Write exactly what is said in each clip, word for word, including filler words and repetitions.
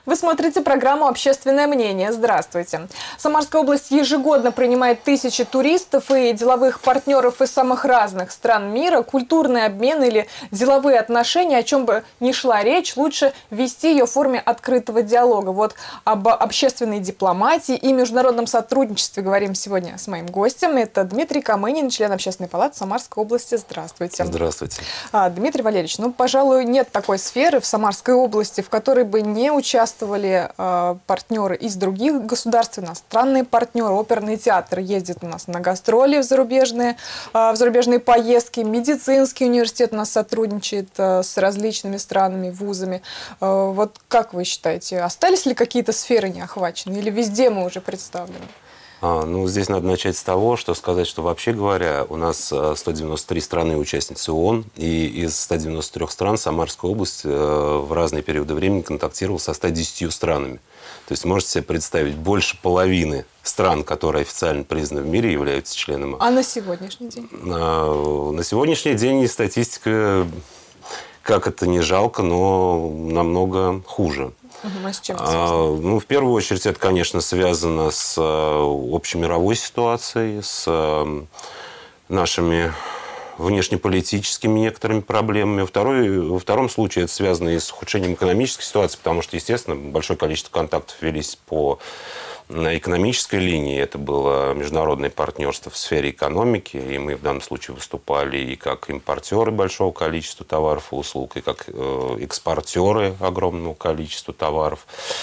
Вы смотрите программу «Общественное мнение». Здравствуйте. Самарская область ежегодно принимает тысячи туристов и деловых партнеров из самых разных стран мира. Культурный обмен или деловые отношения, о чем бы ни шла речь, лучше вести ее в форме открытого диалога. Вот об общественной дипломатии и международном сотрудничестве говорим сегодня с моим гостем. Это Дмитрий Камынин, член Общественной палаты Самарской области. Здравствуйте. Здравствуйте. А, Дмитрий Валерьевич, ну, пожалуй, нет такой сферы в Самарской области, в которой бы не участвовали э, партнеры из других государств, иностранные партнеры. Оперный театр ездит у нас на гастроли в зарубежные, э, в зарубежные поездки. Медицинский университет у нас сотрудничает э, с различными странами, вузами. Э, вот как вы считаете, остались ли какие-то сферы не охвачены или везде мы уже представлены? А, ну, здесь надо начать с того, что сказать, что вообще говоря, у нас сто девяносто три страны участницы ООН, и из ста девяноста трёх стран Самарская область в разные периоды времени контактировала со ста десятью странами. То есть можете себе представить, больше половины стран, которые официально признаны в мире, являются членами. А на сегодняшний день? На, на сегодняшний день статистика, как это не жалко, но намного хуже. А с чем это а, ну, в первую очередь, это, конечно, связано с а, общемировой ситуацией, с а, нашими внешнеполитическими некоторыми проблемами. Второй, во втором случае это связано и с ухудшением экономической ситуации, потому что, естественно, большое количество контактов велись по экономической линии. Это было международное партнерство в сфере экономики, и мы в данном случае выступали и как импортеры большого количества товаров и услуг, и как экспортеры огромного количества товаров.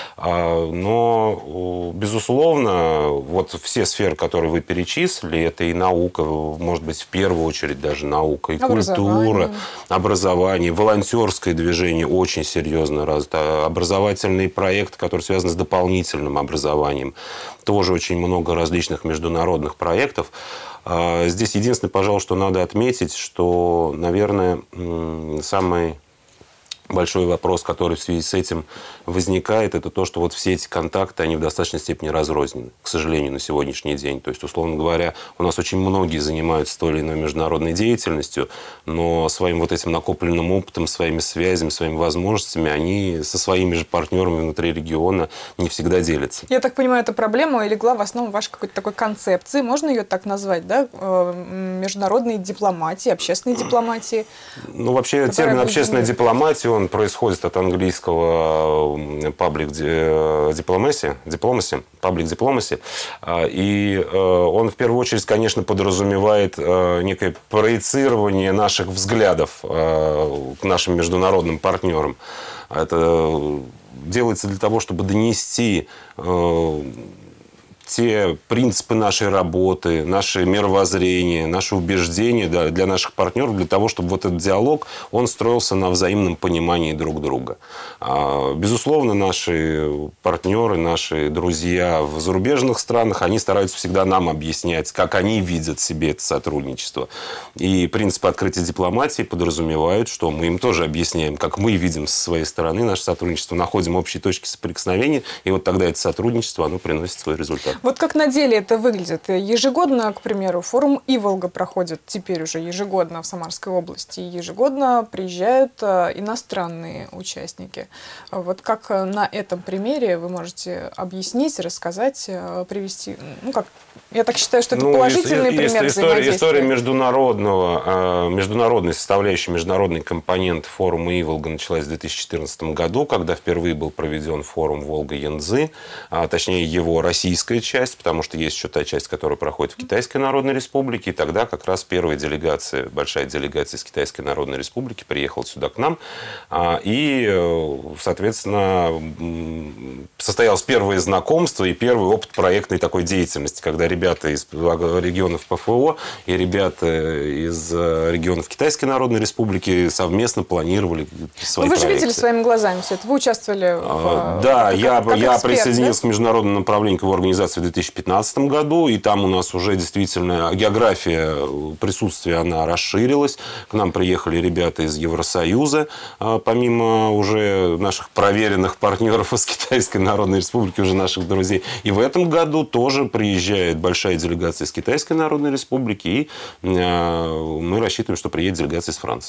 Но, безусловно, вот все сферы, которые вы перечислили, это и наука, может быть, в первую очередь даже наука, и культура, образование, волонтерское движение очень серьезно развито, образовательные проекты, которые связаны с дополнительным образованием. Тоже очень много различных международных проектов. Здесь единственное, пожалуй, что надо отметить, что, наверное, самый большой вопрос, который в связи с этим возникает, это то, что вот все эти контакты, они в достаточной степени разрознены, к сожалению, на сегодняшний день. То есть, условно говоря, у нас очень многие занимаются той или иной международной деятельностью, но своим вот этим накопленным опытом, своими связями, своими возможностями, они со своими же партнерами внутри региона не всегда делятся. Я так понимаю, эта проблема легла в основу вашей какой-то такой концепции, можно ее так назвать, да? Международной дипломатии, общественной дипломатии? Ну, вообще, термин «общественная дипломатия», он происходит от английского public diplomacy, diplomacy, public diplomacy, и он в первую очередь, конечно, подразумевает некое проецирование наших взглядов к нашим международным партнерам. Это делается для того, чтобы донести те принципы нашей работы, наше мировоззрение, наши убеждения, да, для наших партнеров, для того, чтобы вот этот диалог, он строился на взаимном понимании друг друга. Безусловно, наши партнеры, наши друзья в зарубежных странах, они стараются всегда нам объяснять, как они видят себе это сотрудничество. И принципы открытой дипломатии подразумевают, что мы им тоже объясняем, как мы видим со своей стороны наше сотрудничество, находим общие точки соприкосновения, и вот тогда это сотрудничество, оно приносит свой результат. Вот как на деле это выглядит? Ежегодно, к примеру, форум Иволга проходит теперь уже ежегодно в Самарской области. Ежегодно приезжают иностранные участники. Вот как на этом примере вы можете объяснить, рассказать, привести? Ну, как? Я так считаю, что это ну, положительный пример история, взаимодействия. История международного, международной составляющей, международный компонент форума Иволга началась в две тысячи четырнадцатом году, когда впервые был проведен форум Волга-Янцзы, а точнее его российская часть, потому что есть еще та часть, которая проходит в Китайской Народной Республике. И тогда как раз первая делегация, большая делегация из Китайской Народной Республики приехала сюда к нам. И, соответственно, состоялось первое знакомство и первый опыт проектной такой деятельности, когда ребята из регионов ПФО и ребята из регионов Китайской Народной Республики совместно планировали свои ну, вы проекты. же видели своими глазами все это? Вы участвовали в... Да, как, я, как я эксперт, присоединился да? к международному направлению его организации в две тысячи пятнадцатом году, и там у нас уже действительно география присутствия, она расширилась. К нам приехали ребята из Евросоюза, помимо уже наших проверенных партнеров из Китайской Народной Республики, уже наших друзей. И в этом году тоже приезжает большая делегация из Китайской Народной Республики, и мы рассчитываем, что приедет делегация из Франции.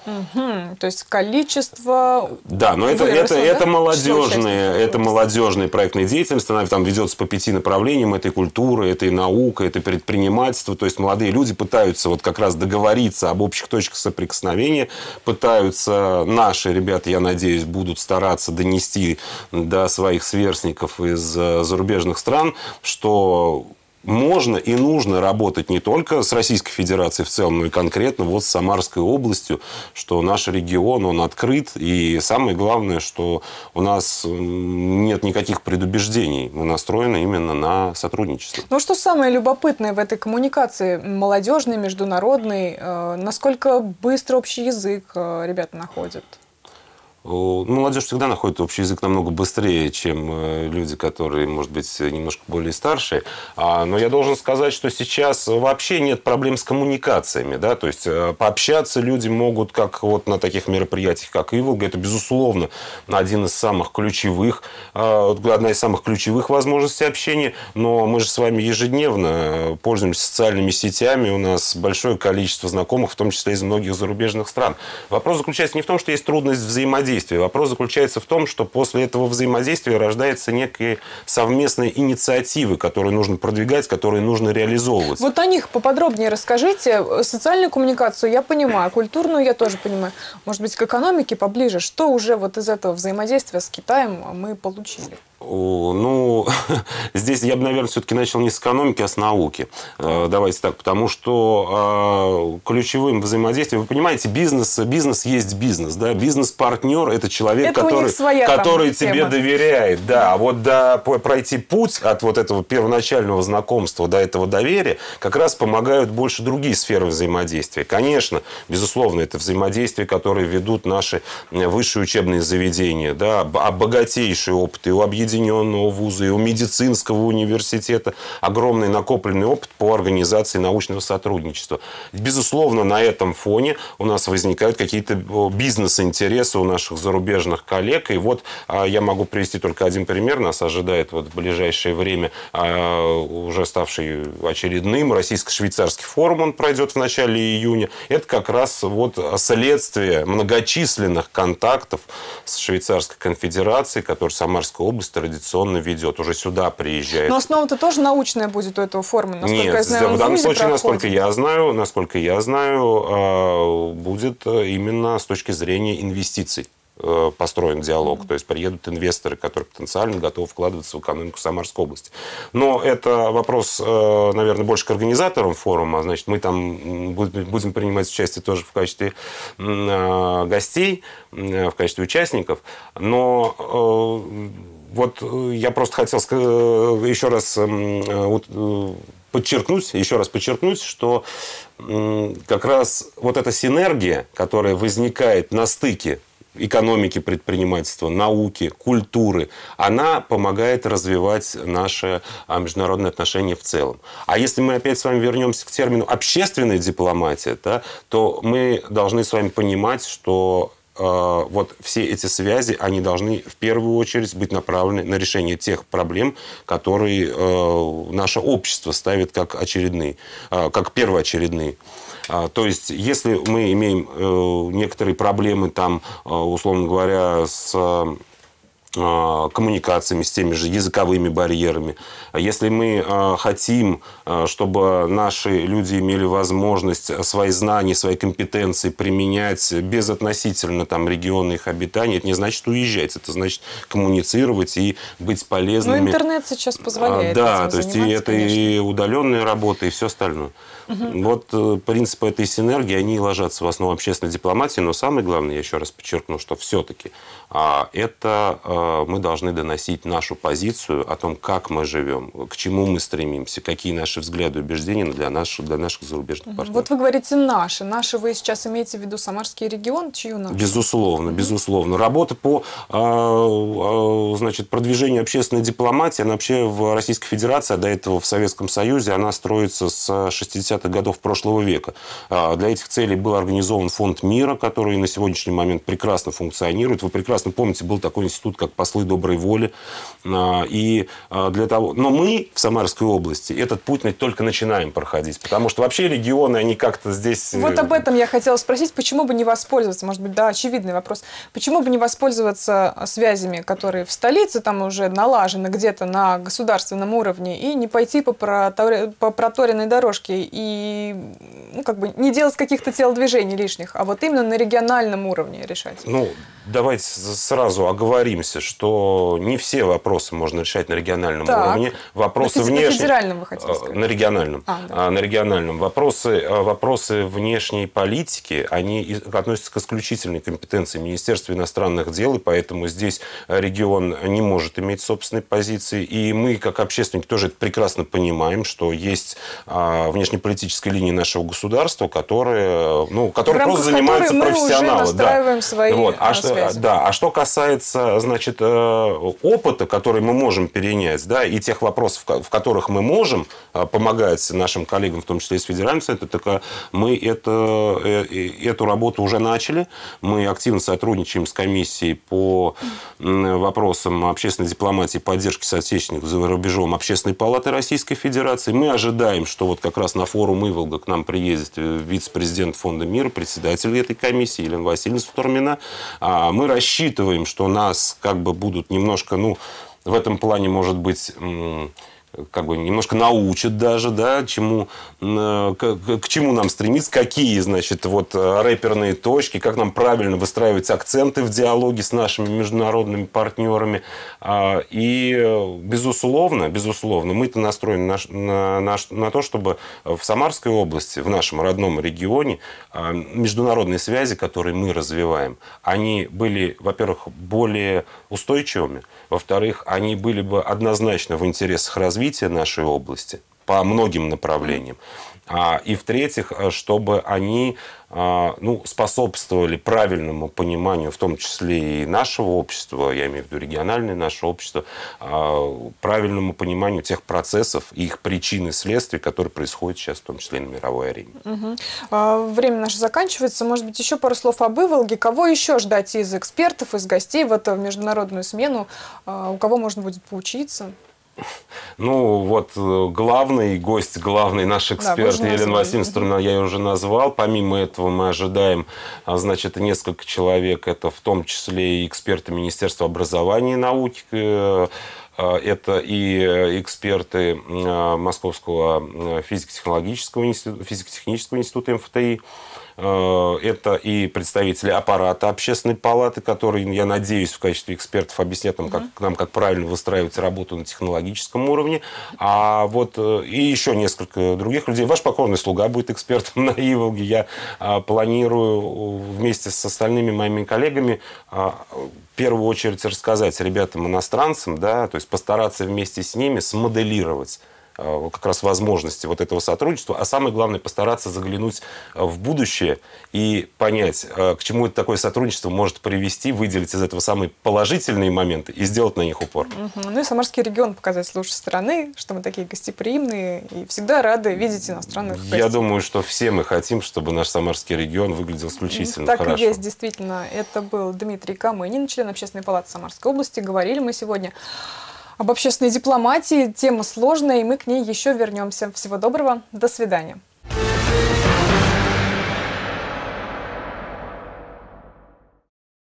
Угу. То есть количество... Да, но это, выросло, это, да? это молодежные, это молодежная проектная деятельность, она там ведется по пяти направлениям. Это и культура, это и наука, это предпринимательство. То есть молодые люди пытаются вот как раз договориться об общих точках соприкосновения, пытаются, наши ребята, я надеюсь, будут стараться донести до своих сверстников из зарубежных стран, что... можно и нужно работать не только с Российской Федерацией в целом, но и конкретно вот с Самарской областью, что наш регион, он открыт. И самое главное, что у нас нет никаких предубеждений. Мы настроены именно на сотрудничество. Ну, что самое любопытное в этой коммуникации молодежной, международной? Насколько быстро общий язык ребята находят? Молодежь всегда находит общий язык намного быстрее, чем люди, которые, может быть, немножко более старшие. Но я должен сказать, что сейчас вообще нет проблем с коммуникациями. Да? То есть пообщаться люди могут как вот на таких мероприятиях, как Иволга. Это, безусловно, один из самых ключевых, одна из самых ключевых возможностей общения. Но мы же с вами ежедневно пользуемся социальными сетями. У нас большое количество знакомых, в том числе из многих зарубежных стран. Вопрос заключается не в том, что есть трудность взаимодействия. Вопрос заключается в том, что после этого взаимодействия рождаются некие совместные инициативы, которые нужно продвигать, которые нужно реализовывать. Вот о них поподробнее расскажите. Социальную коммуникацию я понимаю, культурную я тоже понимаю. Может быть, к экономике поближе. Что уже вот из этого взаимодействия с Китаем мы получили? Ну, здесь я бы, наверное, все-таки начал не с экономики, а с науки. Давайте так, потому что ключевым взаимодействием, вы понимаете, бизнес, бизнес есть бизнес, да, бизнес-партнер – это человек, это который, своя, который там, тебе тема. доверяет, да, а вот до, пройти путь от вот этого первоначального знакомства до этого доверия как раз помогают больше другие сферы взаимодействия. Конечно, безусловно, это взаимодействие, которое ведут наши высшие учебные заведения, да, богатейший опыт и у объединенных вуза, и у медицинского университета огромный накопленный опыт по организации научного сотрудничества. Безусловно, на этом фоне у нас возникают какие-то бизнес-интересы у наших зарубежных коллег. И вот я могу привести только один пример. Нас ожидает вот в ближайшее время уже ставший очередным российско-швейцарский форум. Он пройдет в начале июня. Это как раз вот следствие многочисленных контактов с Швейцарской конфедерацией, которую Самарская область традиционно ведет. Уже сюда приезжает. Но основа-то тоже научная будет у этого форума, насколько Нет, я знаю. в данном случае, насколько я знаю, насколько я знаю, будет именно с точки зрения инвестиций построен диалог. Mm-hmm. То есть приедут инвесторы, которые потенциально готовы вкладываться в экономику Самарской области. Но это вопрос, наверное, больше к организаторам форума. Значит, мы там будем принимать участие тоже в качестве гостей, в качестве участников. Но вот я просто хотел еще раз подчеркнуть, еще раз подчеркнуть, что как раз вот эта синергия, которая возникает на стыке экономики, предпринимательства, науки, культуры, она помогает развивать наши международные отношения в целом. А если мы опять с вами вернемся к термину «общественная дипломатия», да, то мы должны с вами понимать, что вот все эти связи, они должны в первую очередь быть направлены на решение тех проблем, которые э, наше общество ставит как очередные, э, как первоочередные. А, то есть, если мы имеем э, некоторые проблемы, там, э, условно говоря, с коммуникациями, с теми же языковыми барьерами. Если мы хотим, чтобы наши люди имели возможность свои знания, свои компетенции применять безотносительно там, региона их обитания, это не значит уезжать, это значит коммуницировать и быть полезными. Но интернет сейчас позволяет. Да, то есть и это конечно. И удаленная работа, и все остальное. Угу. Вот принципы этой синергии, они ложатся в основу общественной дипломатии, но самое главное, я еще раз подчеркну, что все-таки это мы должны доносить нашу позицию о том, как мы живем, к чему мы стремимся, какие наши взгляды и убеждения для наших, для наших зарубежных партнеров. Вот вы говорите «наши». Наши вы сейчас имеете в виду Самарский регион? Чью наши? Безусловно, угу. безусловно. Работа по значит, продвижению общественной дипломатии, она вообще в Российской Федерации, а до этого в Советском Союзе, она строится с шестидесятых годов прошлого века. Для этих целей был организован Фонд мира, который на сегодняшний момент прекрасно функционирует. Вы прекрасно помните, был такой институт, как послы доброй воли. И для того... Но мы в Самарской области этот путь только начинаем проходить, потому что вообще регионы, они как-то здесь... Вот об этом я хотела спросить, почему бы не воспользоваться, может быть, да, очевидный вопрос, почему бы не воспользоваться связями, которые в столице там уже налажены где-то на государственном уровне, и не пойти по, протор... по проторенной дорожке и, ну, как бы не делать каких-то телодвижений лишних, а вот именно на региональном уровне решать? Ну, давайте сразу оговоримся, что не все вопросы можно решать на региональном так. уровне. Вопросы на внешние... На федеральном вы хотели сказать? На региональном. А, да. На региональном. Вопросы, вопросы внешней политики, они относятся к исключительной компетенции Министерства иностранных дел, и поэтому здесь регион не может иметь собственной позиции. И мы, как общественники, тоже это прекрасно понимаем, что есть внешнеполитическая линия нашего государства, которая, ну, которой просто занимаются профессионалы. Мы уже настраиваем да. свои вот. а связи. Что, да. а что касается, значит, опыта, который мы можем перенять, да, и тех вопросов, в которых мы можем помогать нашим коллегам, в том числе из Федерального совета, так мы это, эту работу уже начали. Мы активно сотрудничаем с комиссией по вопросам общественной дипломатии и поддержки соотечественников за рубежом Общественной палаты Российской Федерации. Мы ожидаем, что вот как раз на форум Иволга к нам приедет вице-президент Фонда мира, председатель этой комиссии Елена Васильевна Сутормина. Мы рассчитываем, что нас как бы будут немножко, ну, в этом плане, может быть, как бы немножко научат даже, да, чему, к, к чему нам стремиться, какие, значит, вот рэперные точки, как нам правильно выстраивать акценты в диалоге с нашими международными партнерами. И, безусловно, безусловно, мы-то настроены на, на, на то, чтобы в Самарской области, в нашем родном регионе, международные связи, которые мы развиваем, они были, во-первых, более устойчивыми, во-вторых, они были бы однозначно в интересах развития нашей области по многим направлениям. И в-третьих, чтобы они ну, способствовали правильному пониманию, в том числе и нашего общества, я имею в виду региональное наше общество, правильному пониманию тех процессов и их причин и следствий, которые происходят сейчас, в том числе и на мировой арене. Угу. Время наше заканчивается. Может быть, еще пару слов об Иволге. Кого еще ждать из экспертов, из гостей в эту международную смену? У кого можно будет поучиться? Ну, вот главный гость, главный наш эксперт да, Елена Васильевна, я ее уже назвал. Помимо этого мы ожидаем, значит, несколько человек. Это в том числе и эксперты Министерства образования и науки. Это и эксперты Московского физико-технологического института, физико-технического института эм эф тэ и. Это и представители аппарата Общественной палаты, которые, я надеюсь, в качестве экспертов объяснят нам, как, нам, как правильно выстраивать работу на технологическом уровне. А вот и еще несколько других людей. Ваш покорный слуга будет экспертом на Иволге. Я планирую вместе с остальными моими коллегами в первую очередь рассказать ребятам-иностранцам, да, то есть постараться вместе с ними смоделировать как раз возможности вот этого сотрудничества, а самое главное постараться заглянуть в будущее и понять, к чему это такое сотрудничество может привести, выделить из этого самые положительные моменты и сделать на них упор. Угу. Ну и Самарский регион показать с лучшей стороны, что мы такие гостеприимные и всегда рады видеть иностранных гостей. Я думаю, что все мы хотим, чтобы наш Самарский регион выглядел исключительно так хорошо. Так и есть, действительно. Это был Дмитрий Камынин, член Общественной палаты Самарской области. Говорили мы сегодня об общественной дипломатии. Тема сложная, и мы к ней еще вернемся. Всего доброго. До свидания.